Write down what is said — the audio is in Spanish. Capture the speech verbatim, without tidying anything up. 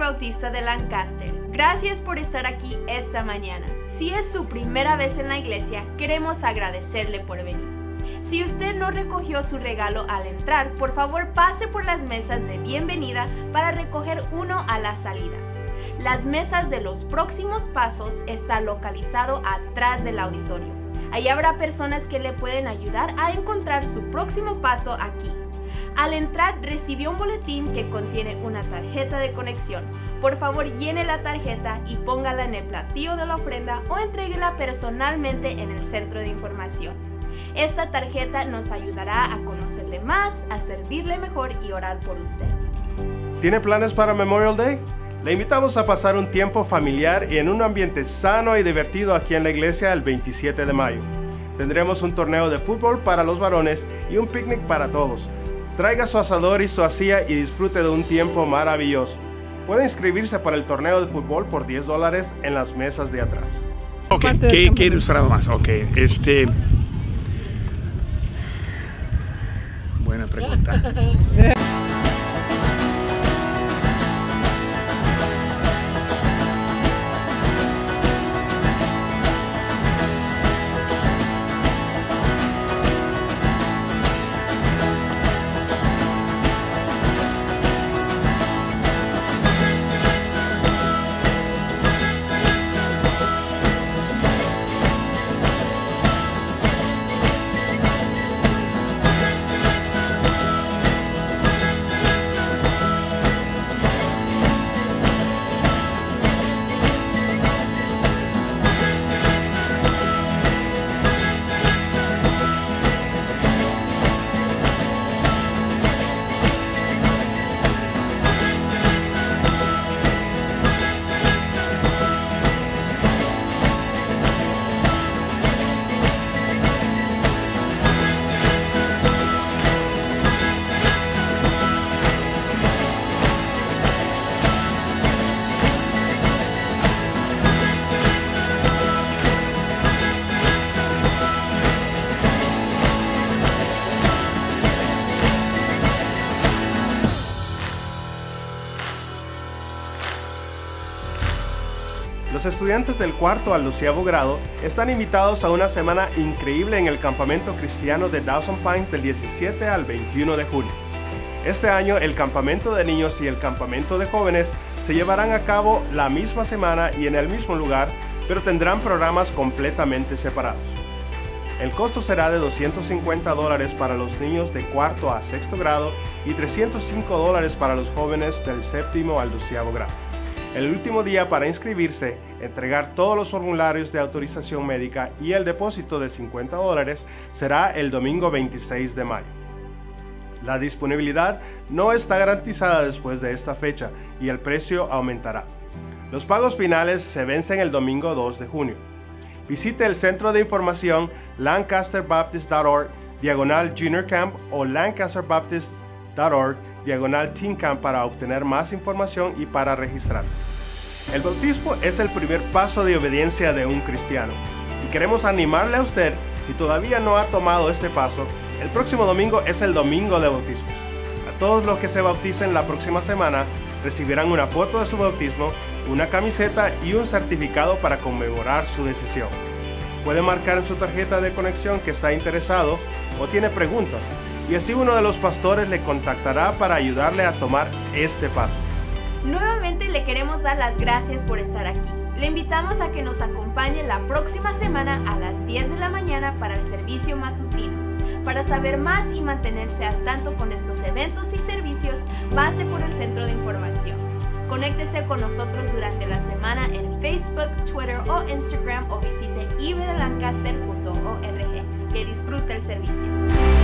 Bautista de Lancaster. Gracias por estar aquí esta mañana. Si es su primera vez en la iglesia, queremos agradecerle por venir. Si usted no recogió su regalo al entrar, por favor pase por las mesas de bienvenida para recoger uno a la salida. Las mesas de los próximos pasos están localizadas atrás del auditorio. Ahí habrá personas que le pueden ayudar a encontrar su próximo paso aquí. Al entrar, recibió un boletín que contiene una tarjeta de conexión. Por favor, llene la tarjeta y póngala en el platillo de la ofrenda o entréguela personalmente en el centro de información. Esta tarjeta nos ayudará a conocerle más, a servirle mejor y orar por usted. ¿Tiene planes para Memorial Day? Le invitamos a pasar un tiempo familiar y en un ambiente sano y divertido aquí en la iglesia el veintisiete de mayo. Tendremos un torneo de fútbol para los varones y un picnic para todos. Traiga su asador y su silla y disfrute de un tiempo maravilloso. Puede inscribirse para el torneo de fútbol por diez dólares en las mesas de atrás. Ok, ¿qué quieres para más? Ok, este... Buena pregunta. Los estudiantes del cuarto al doceavo grado están invitados a una semana increíble en el campamento cristiano de Dawson Pines del diecisiete al veintiuno de junio. Este año el campamento de niños y el campamento de jóvenes se llevarán a cabo la misma semana y en el mismo lugar, pero tendrán programas completamente separados. El costo será de doscientos cincuenta dólares para los niños de cuarto a sexto grado y trescientos cinco dólares para los jóvenes del séptimo al doceavo grado. El último día para inscribirse, entregar todos los formularios de autorización médica y el depósito de cincuenta dólares será el domingo veintiséis de mayo. La disponibilidad no está garantizada después de esta fecha y el precio aumentará. Los pagos finales se vencen el domingo dos de junio. Visite el centro de información lancaster baptist punto org diagonal junior camp o lancaster baptist punto org diagonal teen camp para obtener más información y para registrarse. El bautismo es el primer paso de obediencia de un cristiano y queremos animarle a usted, si todavía no ha tomado este paso, el próximo domingo es el domingo de bautismo. A todos los que se bauticen la próxima semana recibirán una foto de su bautismo, una camiseta y un certificado para conmemorar su decisión. Puede marcar en su tarjeta de conexión que está interesado o tiene preguntas, y así uno de los pastores le contactará para ayudarle a tomar este paso. Nuevamente le queremos dar las gracias por estar aquí. Le invitamos a que nos acompañe la próxima semana a las diez de la mañana para el servicio matutino. Para saber más y mantenerse al tanto con estos eventos y servicios, pase por el centro de información. Conéctese con nosotros durante la semana en Facebook, Twitter o Instagram o visite i b de lancaster punto org. Que disfrute el servicio.